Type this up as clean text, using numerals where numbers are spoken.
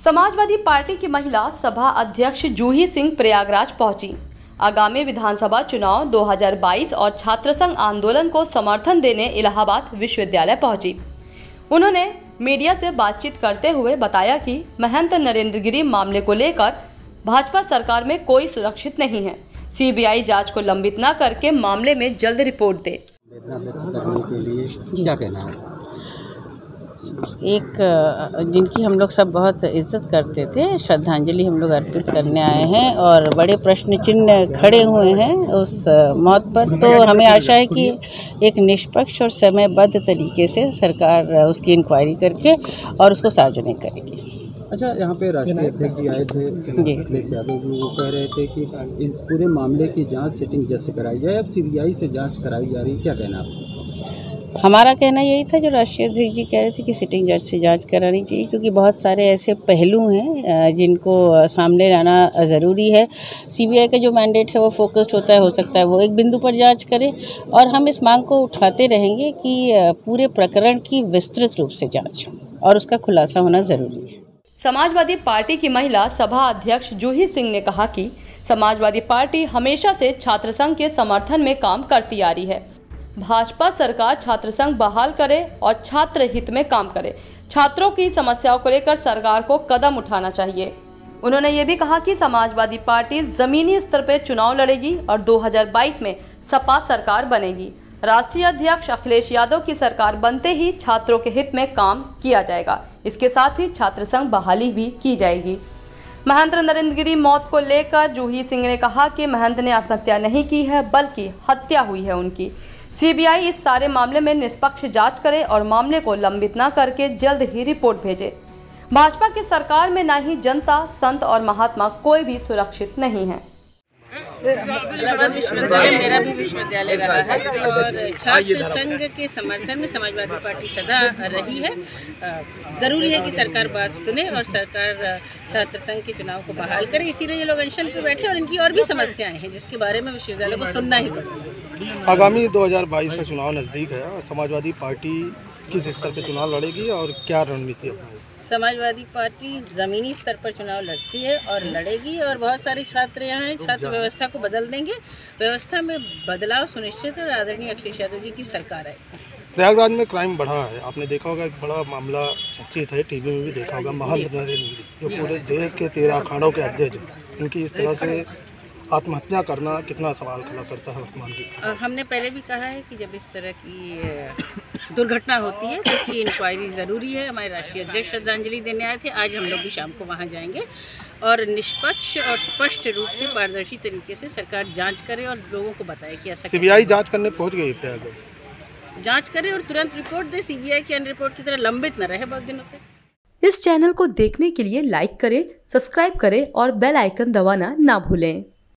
Samajwadi party की महिला सभा अध्यक्ष जूही सिंह प्रयागराज पहुंची। आगामी विधानसभा चुनाव 2022 और छात्र संघ आंदोलन को समर्थन देने इलाहाबाद विश्वविद्यालय पहुंची। उन्होंने मीडिया से बातचीत करते हुए बताया कि महंत नरेंद्र गिरी मामले को लेकर भाजपा सरकार में कोई सुरक्षित नहीं है। सीबीआई जांच को लंबित न करके मामले में जल्द रिपोर्ट दे। करने के लिए क्या कहना है? एक जिनकी हम लोग सब बहुत इज्जत करते थे, श्रद्धांजलि हम लोग अर्पित करने आए हैं और बड़े प्रश्न चिन्ह खड़े हुए हैं उस मौत पर। तो हमें आशा है कि एक निष्पक्ष और समयबद्ध तरीके से सरकार उसकी इंक्वायरी करके और उसको सार्वजनिक करेगी। अच्छा, यहाँ पे राष्ट्रीय अध्यक्ष जी आए थे अखिलेश यादव जी, वो कह रहे थे कि इस पूरे मामले की जांच सिटिंग जज से कराई जाए। अब सीबीआई से जांच कराई जा रही, क्या कहना आपको? हमारा कहना यही था जो राष्ट्रीय अध्यक्ष जी कह रहे थे कि सिटिंग जज से जांच करानी चाहिए, क्योंकि बहुत सारे ऐसे पहलू हैं जिनको सामने लाना ज़रूरी है। सीबीआई का जो मैंडेट है वो फोकस्ड होता है, हो सकता है वो एक बिंदु पर जांच करे और हम इस मांग को उठाते रहेंगे कि पूरे प्रकरण की विस्तृत रूप से जांच और उसका खुलासा होना ज़रूरी है। समाजवादी पार्टी की महिला सभा अध्यक्ष जूही सिंह ने कहा कि समाजवादी पार्टी हमेशा से छात्र संघ के समर्थन में काम करती आ रही है। भाजपा सरकार छात्र संघ बहाल करे और छात्र हित में काम करे। छात्रों की समस्याओं को लेकर सरकार को कदम उठाना चाहिए। उन्होंने ये भी कहा कि समाजवादी पार्टी जमीनी स्तर पर चुनाव लड़ेगी और 2022 में सपा सरकार बनेगी। राष्ट्रीय अध्यक्ष अखिलेश यादव की सरकार बनते ही छात्रों के हित में काम किया जाएगा। इसके साथ ही छात्र संघ बहाली भी की जाएगी। महंत नरेंद्र गिरी मौत को लेकर जूही सिंह ने कहा कि महंत ने आत्महत्या नहीं की है, बल्कि हत्या हुई है उनकी। सीबीआई इस सारे मामले में निष्पक्ष जांच करे और मामले को लंबित न करके जल्द ही रिपोर्ट भेजे। भाजपा की सरकार में न ही जनता, संत और महात्मा कोई भी सुरक्षित नहीं है। इलाहाबाद विश्वविद्यालय मेरा भी विश्वविद्यालय रहा है और छात्र संघ के समर्थन में समाजवादी पार्टी सदा रही है। ज़रूरी है कि सरकार बात सुने और सरकार छात्र संघ के चुनाव को बहाल करे। इसीलिए ये लोग अनशन पर बैठे और इनकी और भी समस्याएं हैं जिसके बारे में विश्वविद्यालय को सुनना ही पड़ेगा। आगामी 2022 का चुनाव नज़दीक है और समाजवादी पार्टी किस स्तर पर चुनाव लड़ेगी और क्या रणनीति अपनाएगी? समाजवादी पार्टी ज़मीनी स्तर पर चुनाव लड़ती है और लड़ेगी और बहुत सारे छात्र यहाँ हैं। छात्र व्यवस्था को बदल देंगे, व्यवस्था में बदलाव सुनिश्चित है। आदरणीय अखिलेश यादव जी की सरकार है। प्रयागराज में क्राइम बढ़ा है, आपने देखा होगा, एक बड़ा मामला चर्चित है, टीवी में भी देखा होगा। महंत नरेंद्र गिरी जो पूरे देश के 13 अखाड़ों के अध्यक्ष, उनकी इस तरह से आत्महत्या करना कितना सवाल खड़ा करता है वर्तमान की? हमने पहले भी कहा है कि जब इस तरह की दुर्घटना होती है तो उसकी इंक्वायरी ज़रूरी है। हमारे राष्ट्रीय अध्यक्ष श्रद्धांजलि देने आए थे, आज हम लोग भी शाम को वहाँ जाएंगे और निष्पक्ष और स्पष्ट रूप से पारदर्शी तरीके से सरकार जांच करे और लोगों को बताए कि ऐसा। सीबीआई जांच करने पहुँच गई प्रयागराज, जांच करे और तुरंत रिपोर्ट दे। सीबीआई की अन्य रिपोर्ट की तरह लंबित न रहे बहुत दिनों तक। इस चैनल को देखने के लिए लाइक करें, सब्सक्राइब करें और बेल आइकन दबाना ना भूलें।